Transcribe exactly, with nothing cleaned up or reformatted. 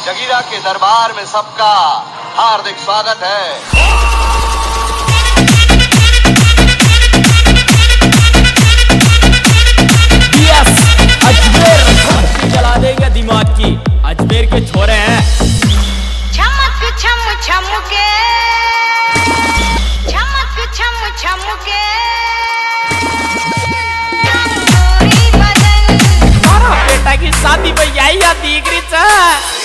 जगीरा के दरबार में सबका हार्दिक स्वागत है। यस, अजमेर जला देंगे दिमाग की। अजमेर के छोरे हैं। चमक छम छम के, चमक छम छम के, बेटा की शादी में यही दीगरी